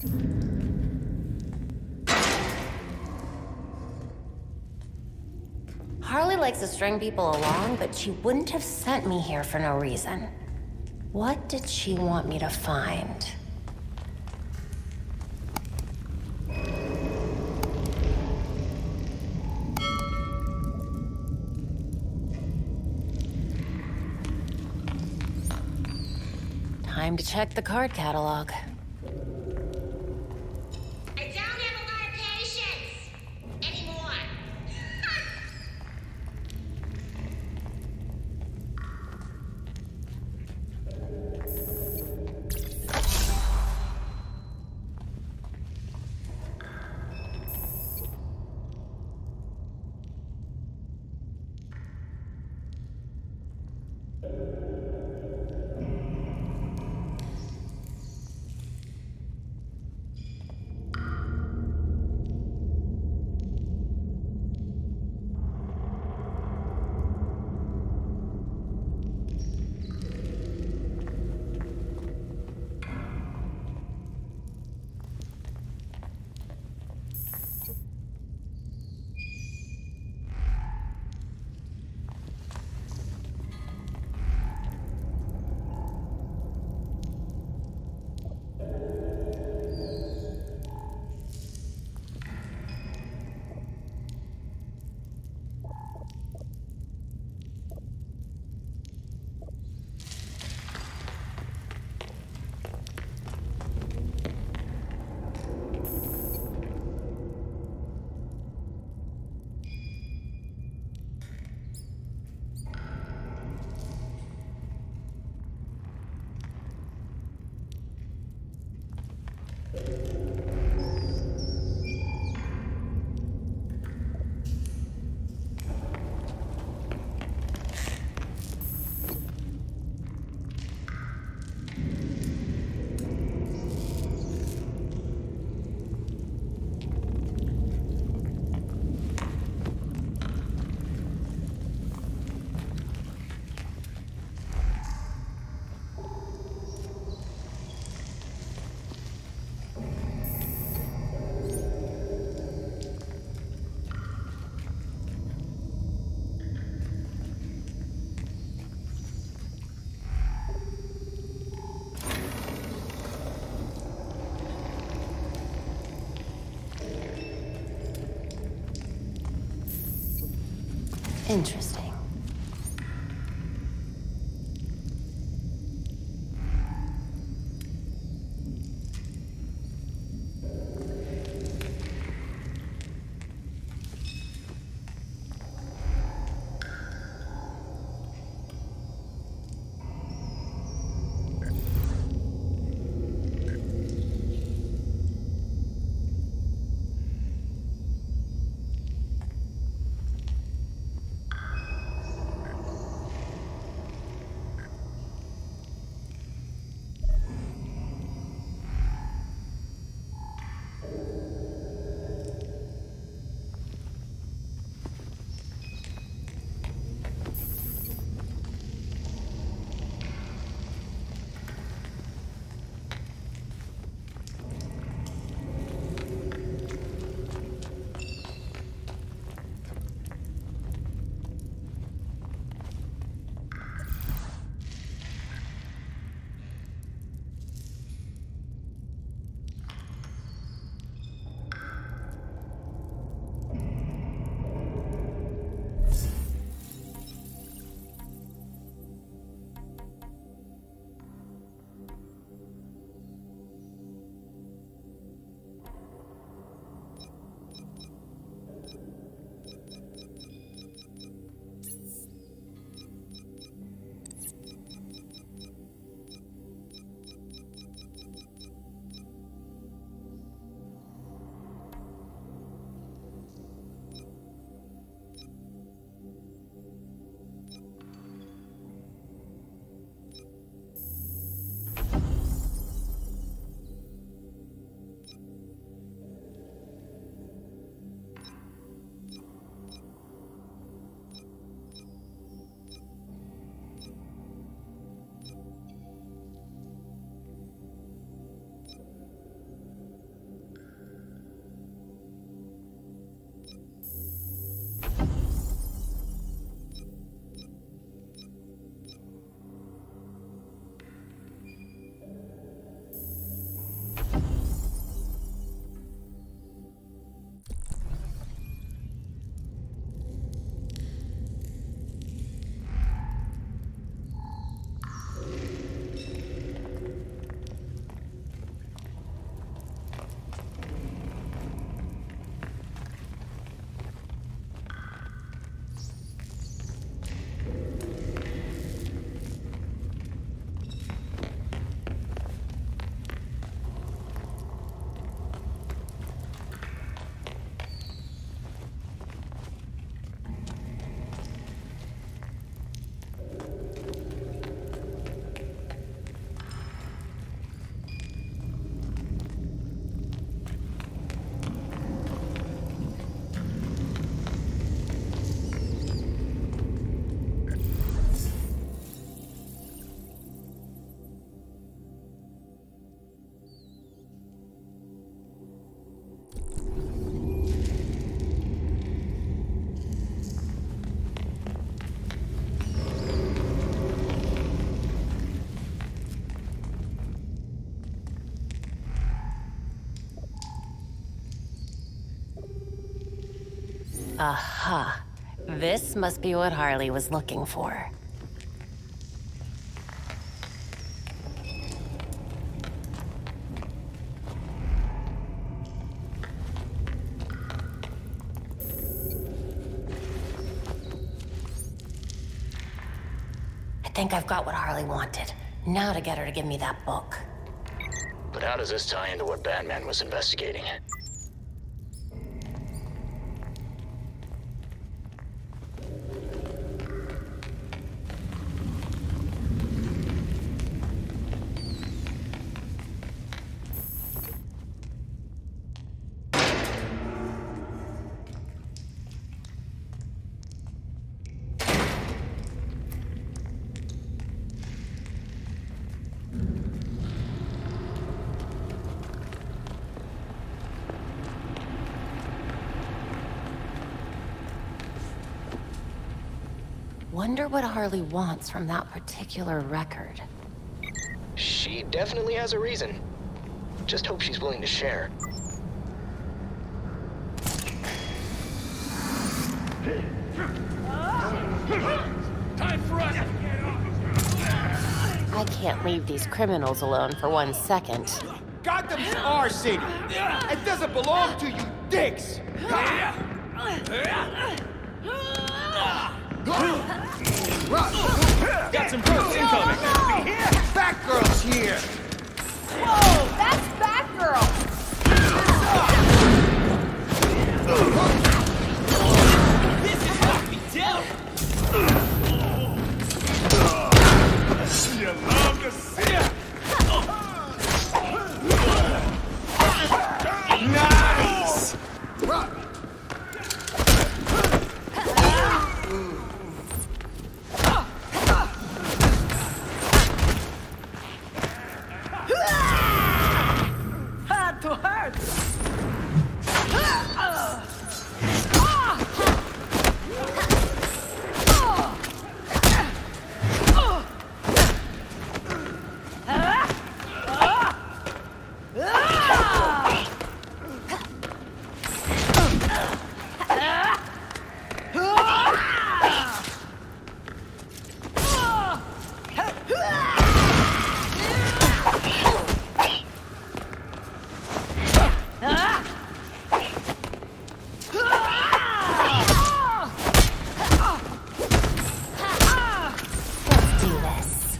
Harley likes to string people along, but she wouldn't have sent me here for no reason. What did she want me to find? Time to check the card catalog. I don't have a lot of patience anymore. Interesting. Aha. This must be what Harley was looking for. I think I've got what Harley wanted. Now to get her to give me that book. But how does this tie into what Batman was investigating? Wonder what Harley wants from that particular record. She definitely has a reason. Just hope she's willing to share. Time for us! I can't leave these criminals alone for 1 second. Gotham's our city! It doesn't belong to you dicks! Got some ghosts incoming! Batgirl's here! Whoa, that's Batgirl! This is knocked me down! You love to see it! Nice! Heart to heart! Let's do this.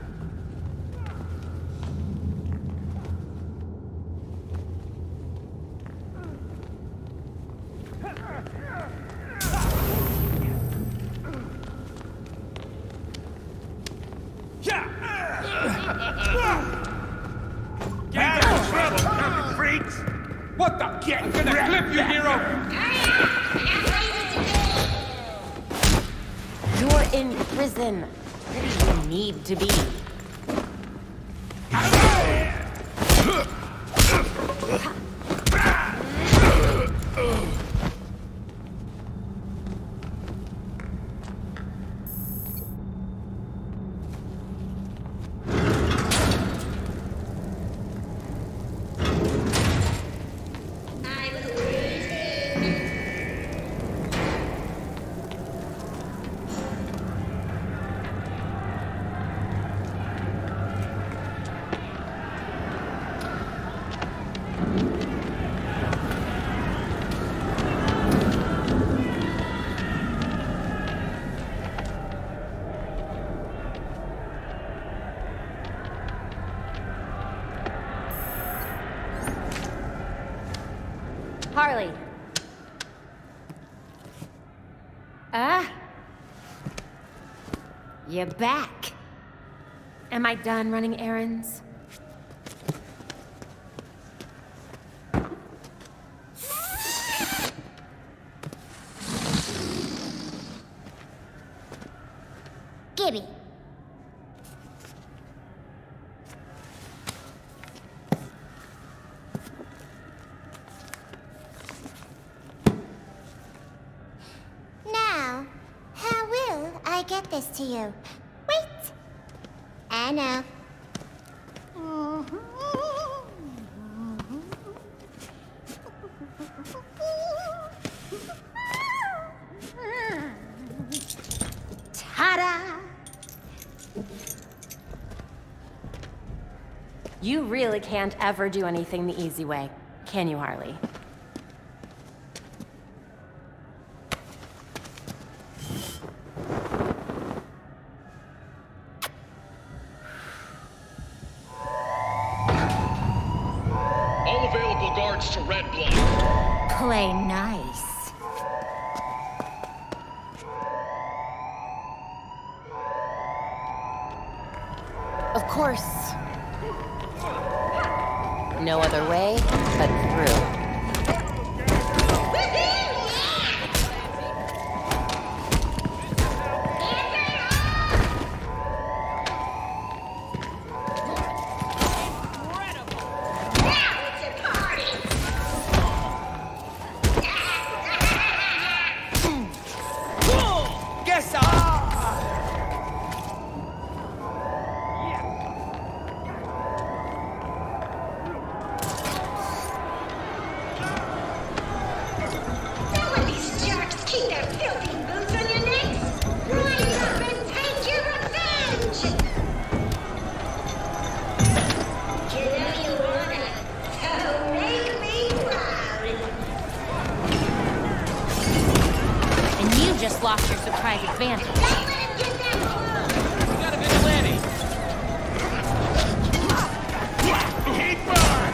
Get out of trouble, coming freaks! What the? I'm gonna clip you, hero! You're in prison. Where do you need to be? Harley. You're back. Am I done running errands? Gibby. Now, how will I get this to you? Wait! I know. Ta-da! You really can't ever do anything the easy way, can you, Harley? All available guards to Red Block. Play nice. Of course. No other way but through. Just lost your surprise advantage. Got a vigilante. Keep on.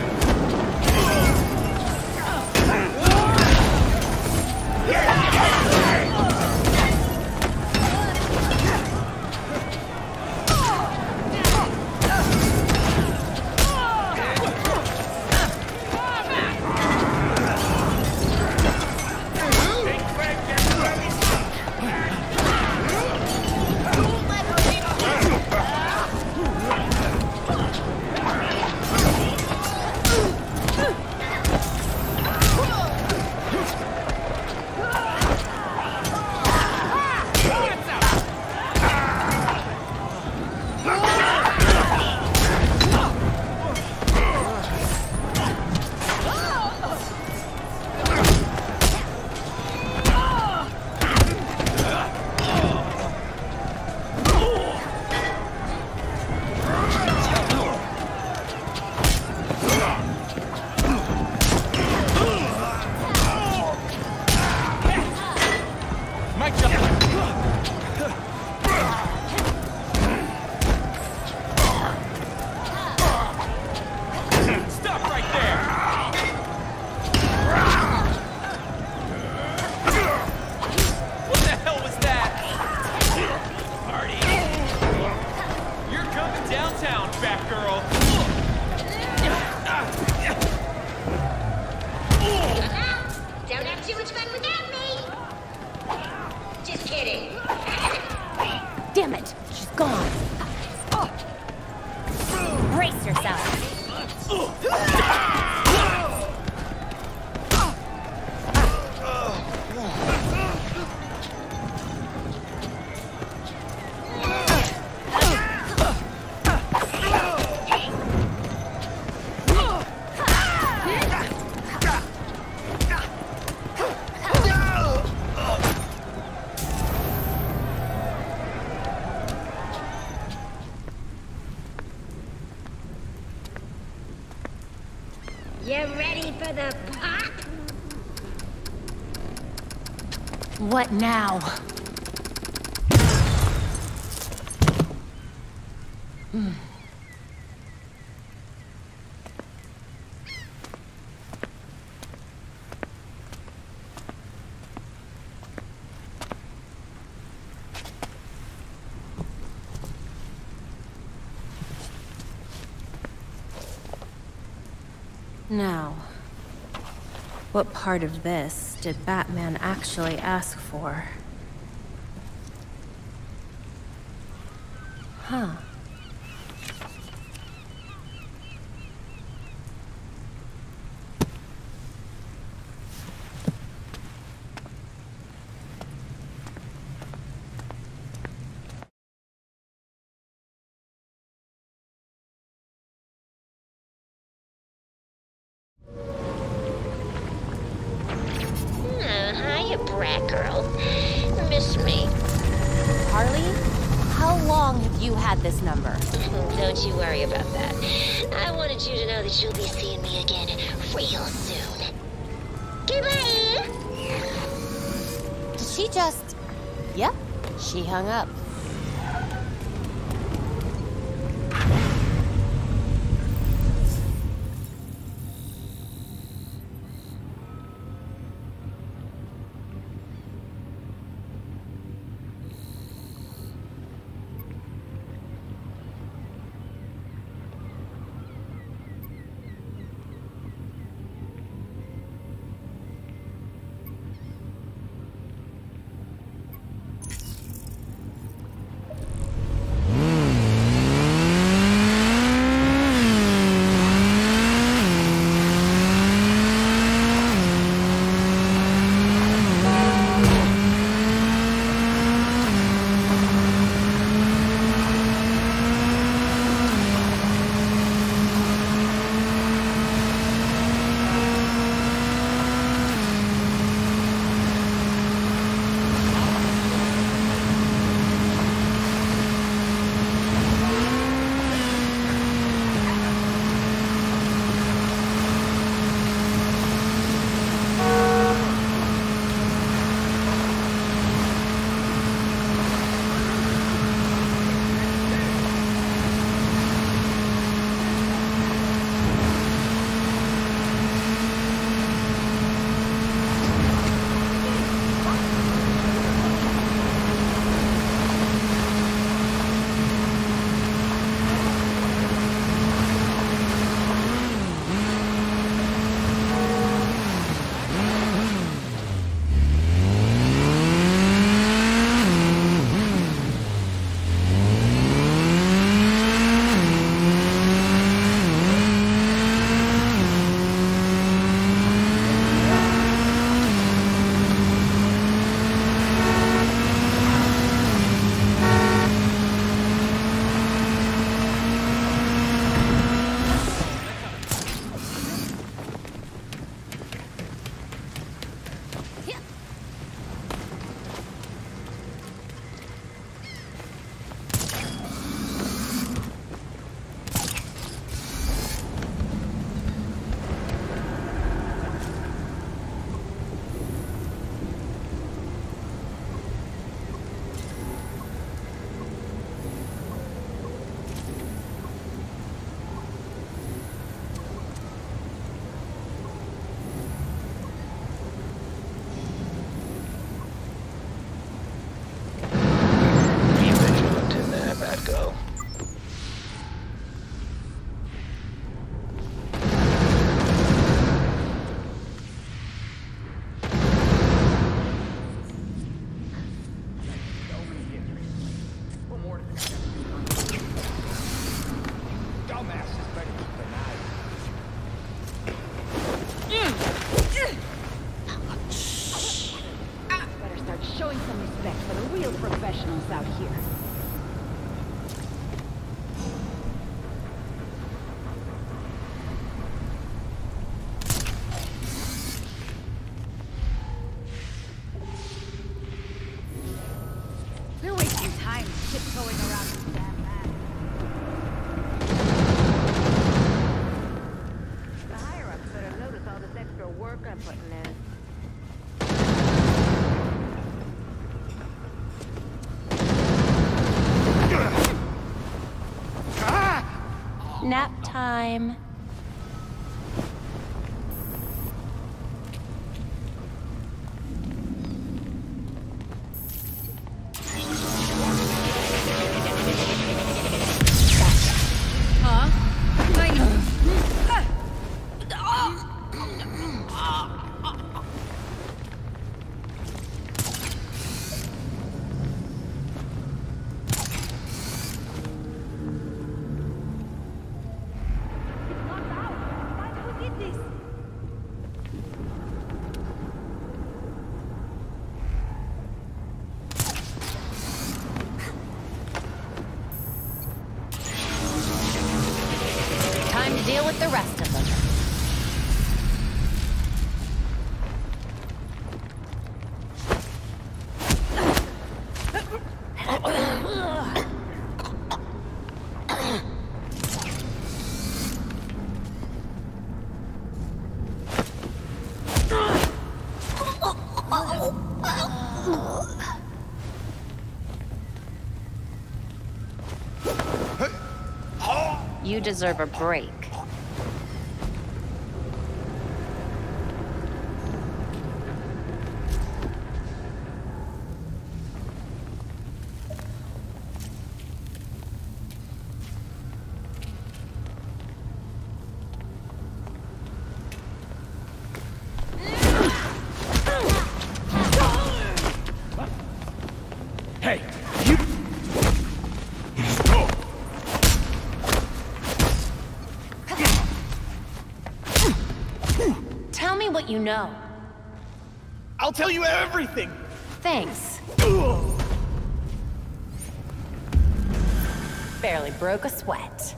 Damn it! She's gone. Brace yourself. You ready for the pop? What now? Now, what part of this did Batman actually ask for? Huh. Hiya, brat girl. Miss me? Harley? you had this number. Don't you worry about that. I wanted you to know that you'll be seeing me again real soon. Goodbye! She just... Yep, she hung up. Nap time. Time to deal with the rest of them. you deserve a break. Hey, you... Tell me what you know. I'll tell you everything! Thanks. Barely broke a sweat.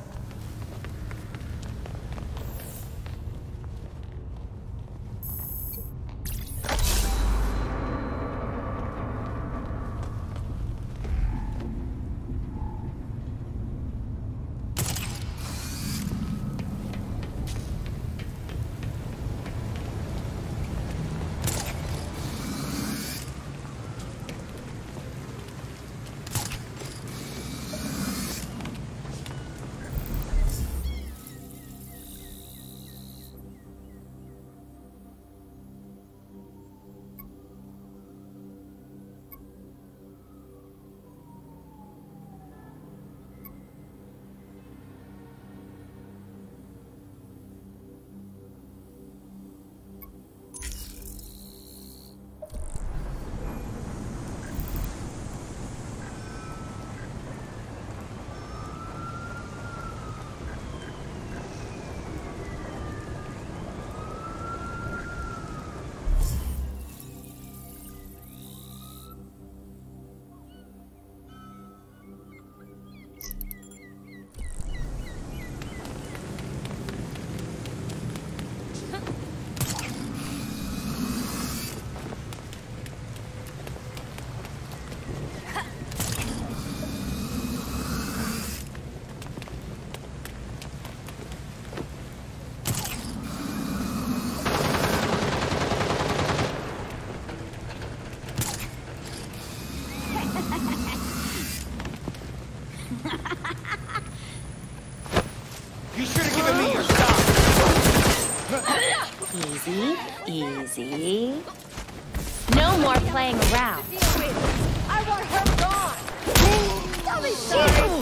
You should have given me your stuff! Easy, easy. No more playing around. I want her gone! Tell me so!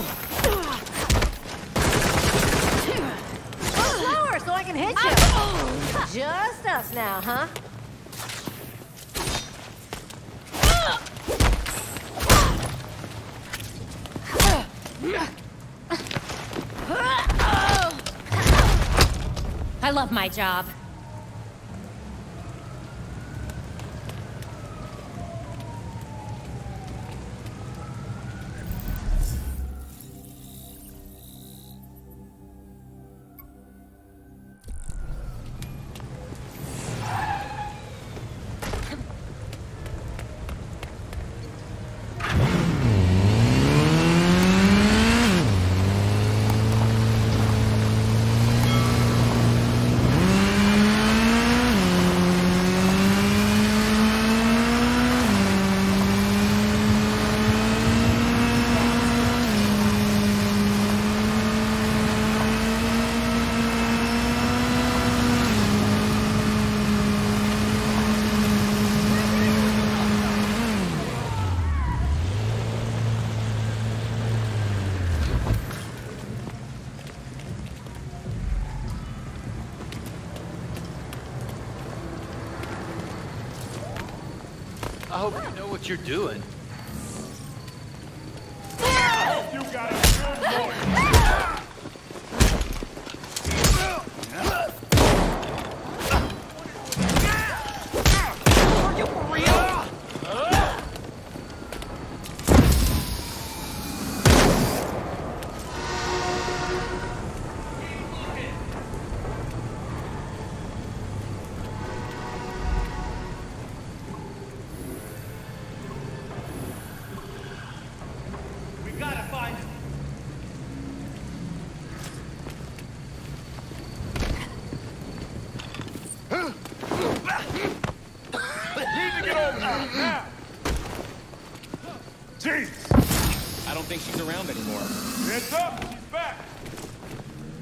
Slower so I can hit you! Just us now, huh? I love my job. I hope you know what you're doing. You got a good voice! Are you for real? We gotta find him. Need to get over here now. Jeez. I don't think she's around anymore. Heads up, she's back.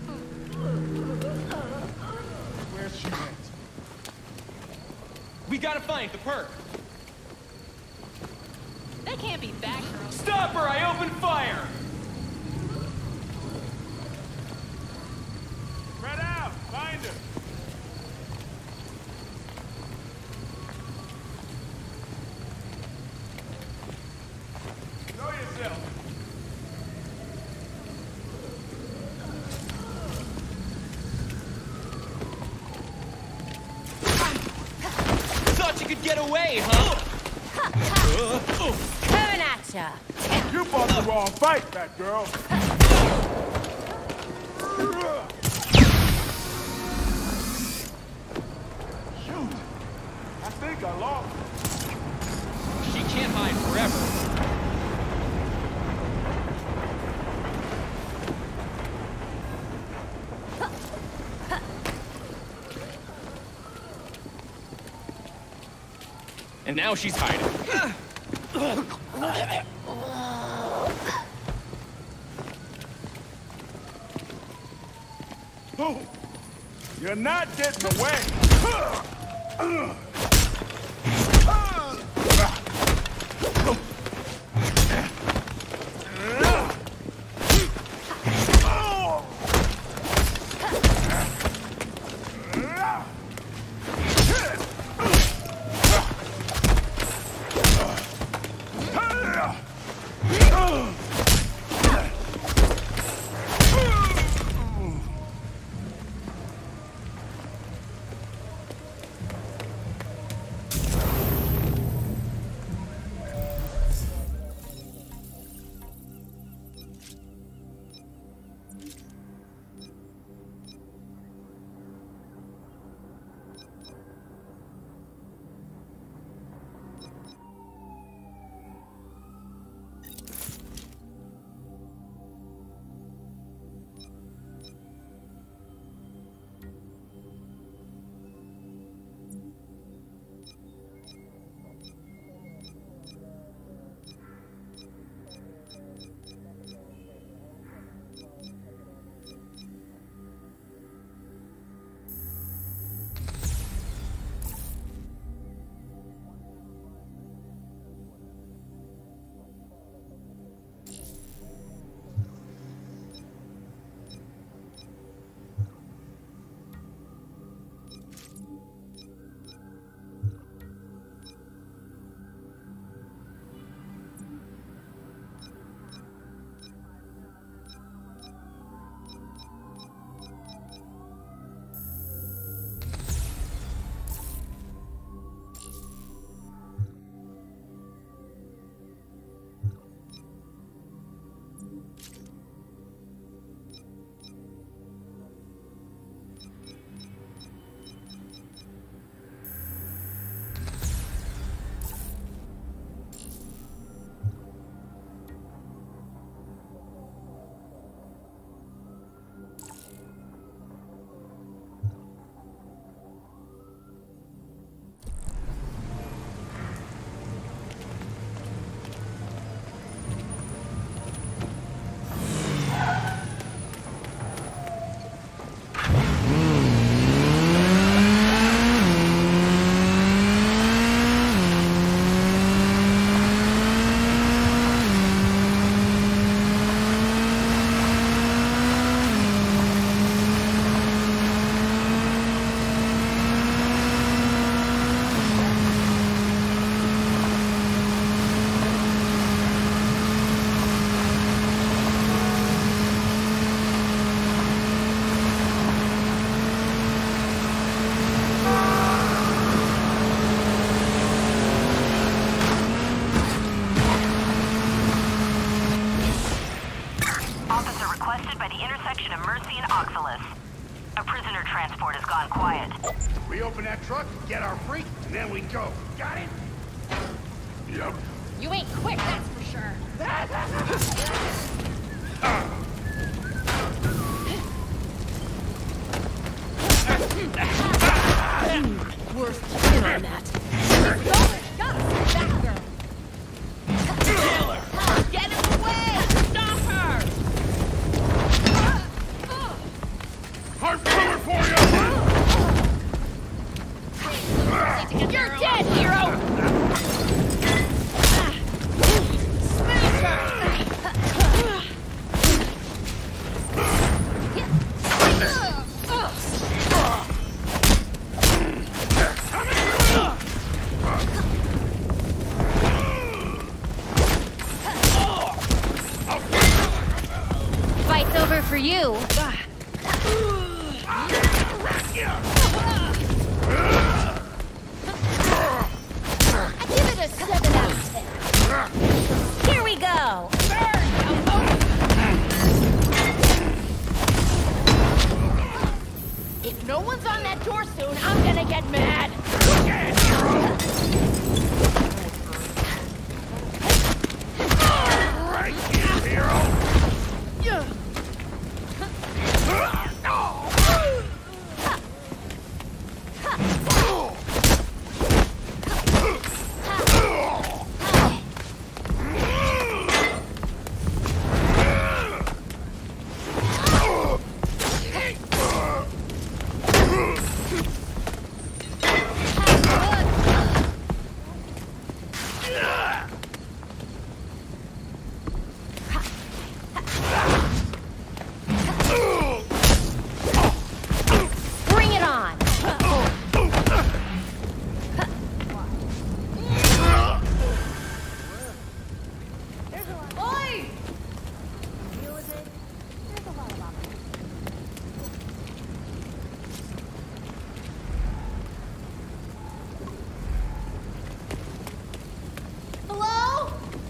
We gotta find the perk. They can't be that girl. Stop her! I opened fire! Spread out! Find her! Show yourself! Thought you could get away, huh? Coming at ya. You fought the wrong fight, that girl! Shoot! I think I lost. She can't hide forever. And now she's hiding. Oh, you're not getting away! We open that truck, get our freak, and then we go. Got it? Yep. You ain't quick, that's for sure. Worth keeping on that. Gotta see that girl. Get in the way! Stop her! Hard cover for you! You're dead, hero! Fight's over for you. I give it a 7 out of 10. Here we go. If no one's on that door soon, I'm gonna get mad. Right here, hero! Bring it on. Oi! Hello?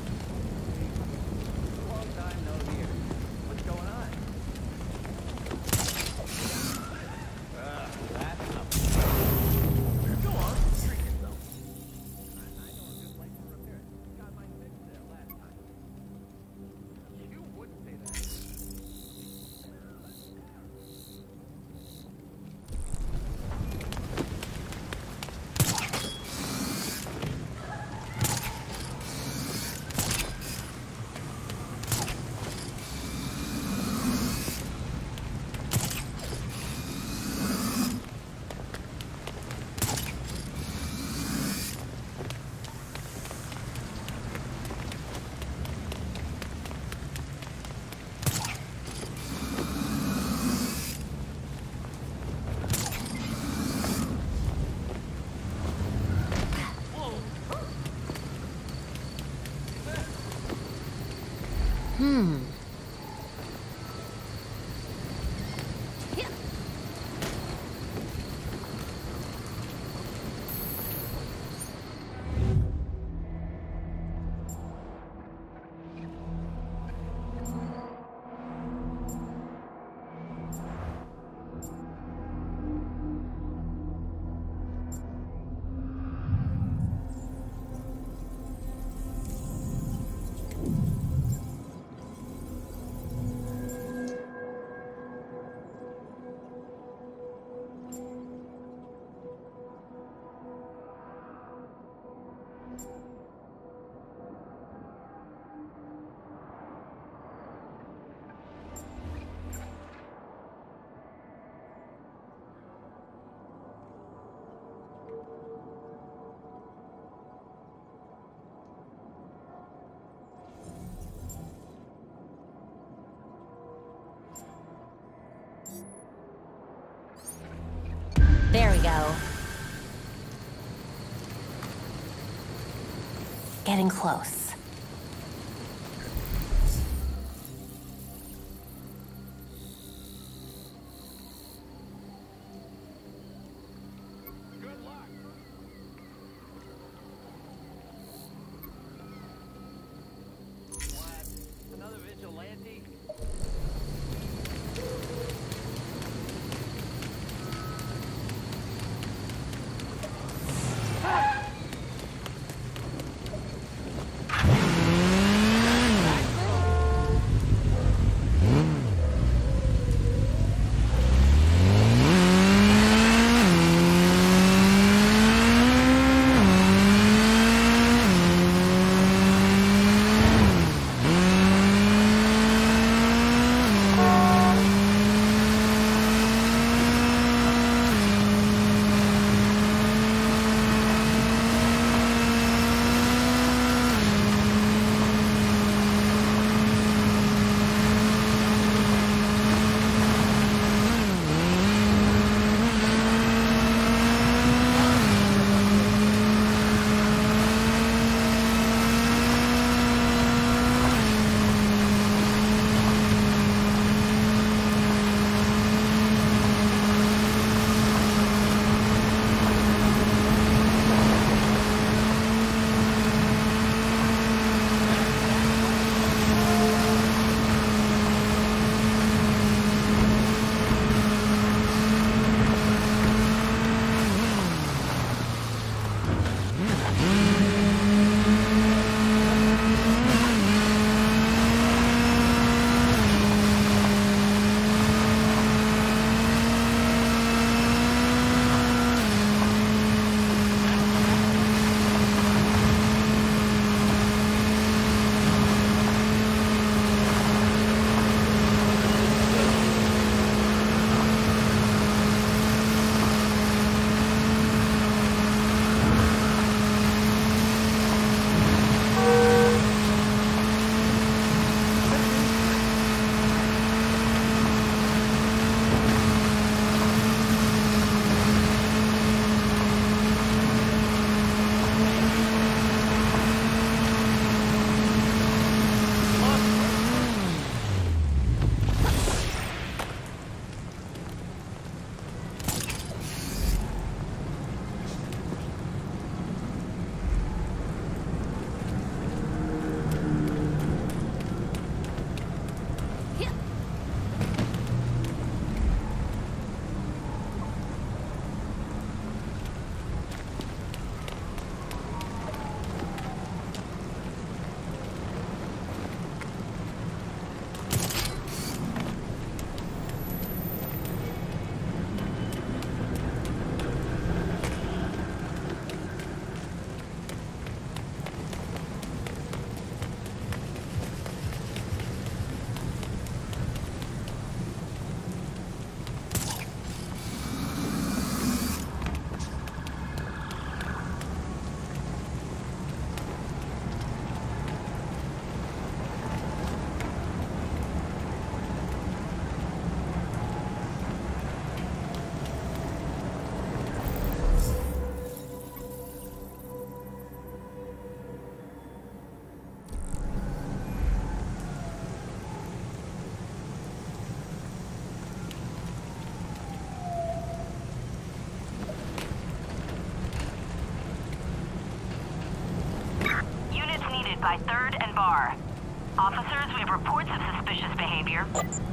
There we go. Getting close. Another vigilante? and bar. Officers, we have reports of suspicious behavior.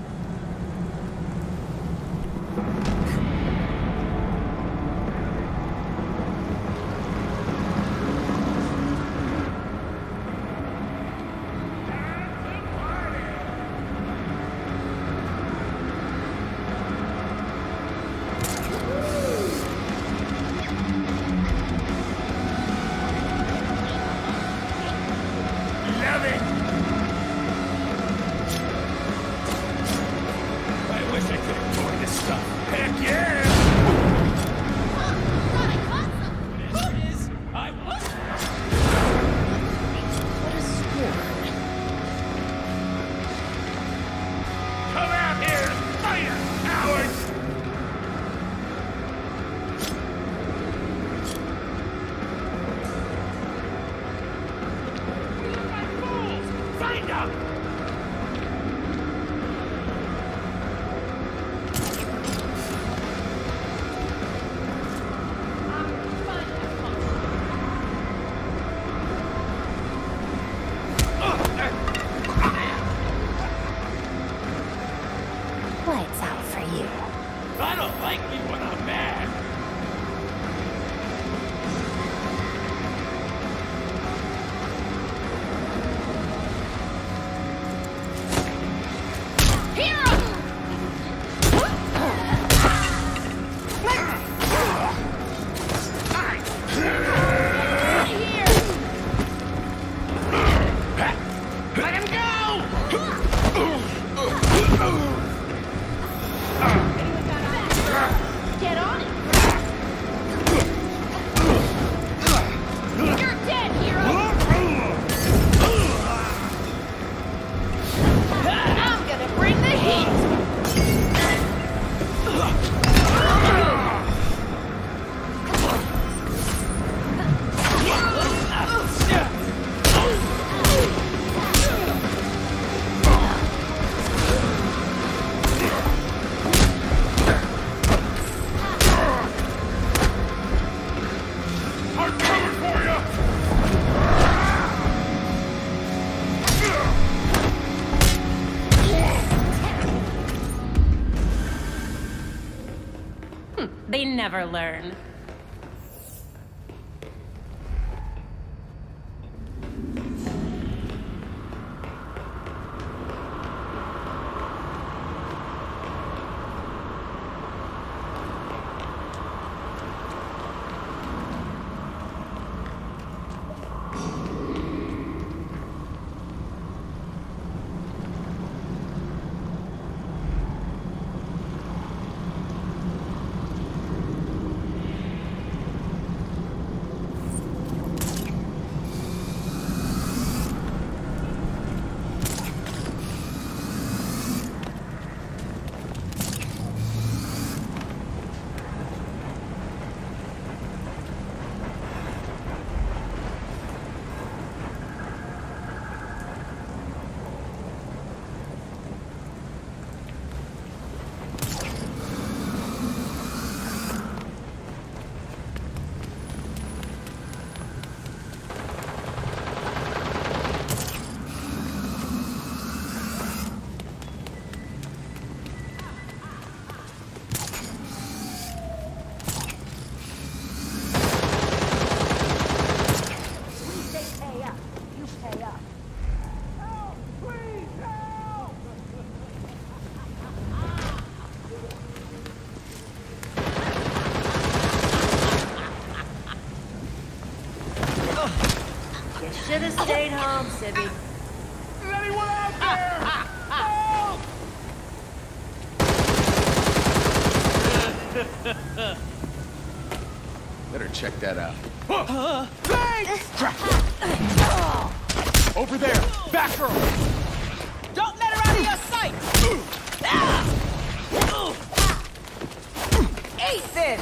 Lights out for you. I don't like me when I'm mad. Let him go! Get on it! You're dead, hero! I'm gonna bring the heat! They never learn. Should have stayed home, Sibby. Is anyone out there? Better check that out. Over there! Back girl! Don't let her out of your sight! Eat this!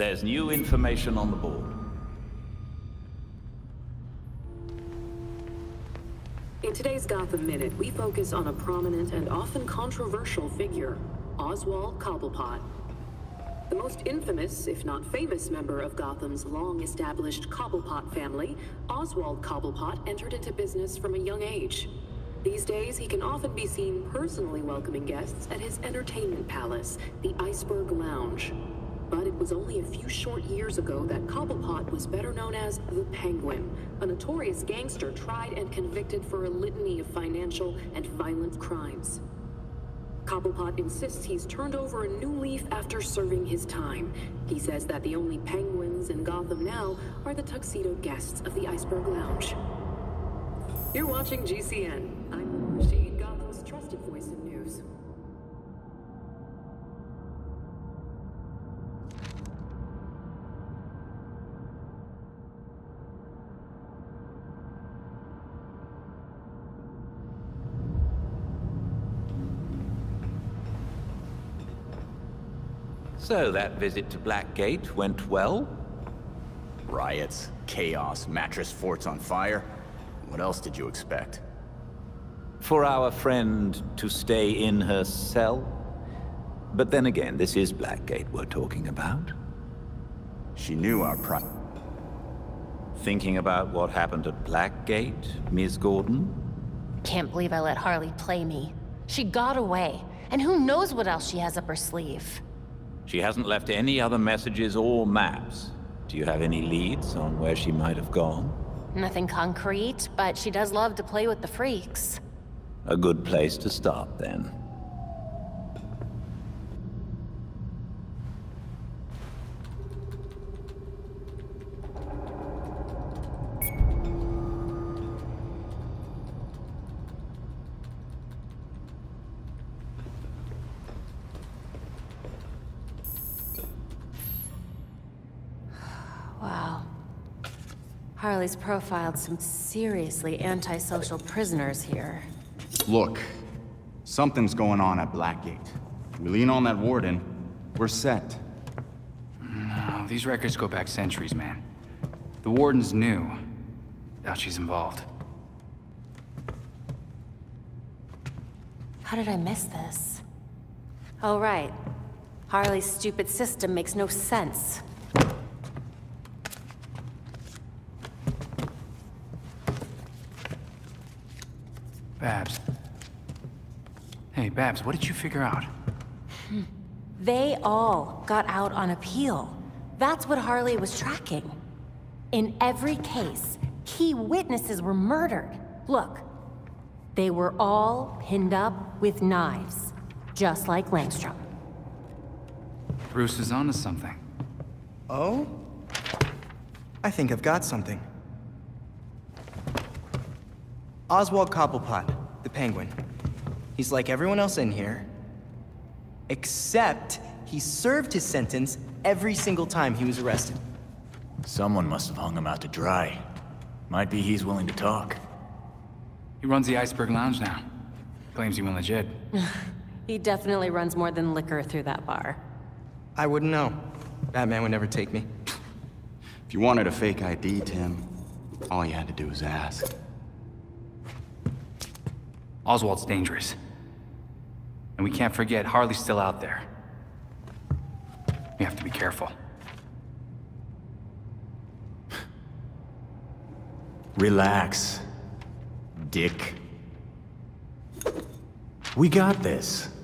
There's new information on the board. In today's Gotham Minute, we focus on a prominent and often controversial figure, Oswald Cobblepot. The most infamous, if not famous, member of Gotham's long-established Cobblepot family, Oswald Cobblepot entered into business from a young age. These days, he can often be seen personally welcoming guests at his entertainment palace, the Iceberg Lounge. But it was only a few short years ago that Cobblepot was better known as the Penguin, a notorious gangster tried and convicted for a litany of financial and violent crimes. Cobblepot insists he's turned over a new leaf after serving his time. He says that the only penguins in Gotham now are the tuxedo guests of the Iceberg Lounge. You're watching GCN. I'm Rashid, Gotham's trusted voice in news. So that visit to Blackgate went well? Riots, chaos, mattress forts on fire. What else did you expect? For our friend to stay in her cell? But then again, this is Blackgate we're talking about. She knew our Thinking about what happened at Blackgate, Ms. Gordon? Can't believe I let Harley play me. She got away, and who knows what else she has up her sleeve. She hasn't left any other messages or maps. Do you have any leads on where she might have gone? Nothing concrete, but she does love to play with the freaks. A good place to start, then. Wow. Harley's profiled some seriously antisocial prisoners here. Look, something's going on at Blackgate. We lean on that warden, we're set. No, these records go back centuries, man. The warden's new. Doubt she's involved. How did I miss this? Oh, right. Harley's stupid system makes no sense. Babs. Hey, Babs, what did you figure out? They all got out on appeal. That's what Harley was tracking. In every case, key witnesses were murdered. Look, they were all pinned up with knives, just like Langstrom. Bruce is onto something. Oh? I think I've got something. Oswald Cobblepot, the Penguin. He's like everyone else in here, except he served his sentence every single time he was arrested. Someone must have hung him out to dry. Might be he's willing to talk. He runs the Iceberg Lounge now. Claims he went legit. He definitely runs more than liquor through that bar. I wouldn't know. Batman would never take me. If you wanted a fake ID, Tim, all you had to do was ask. Oswald's dangerous. And we can't forget Harley's still out there. We have to be careful. Relax, Dick. We got this.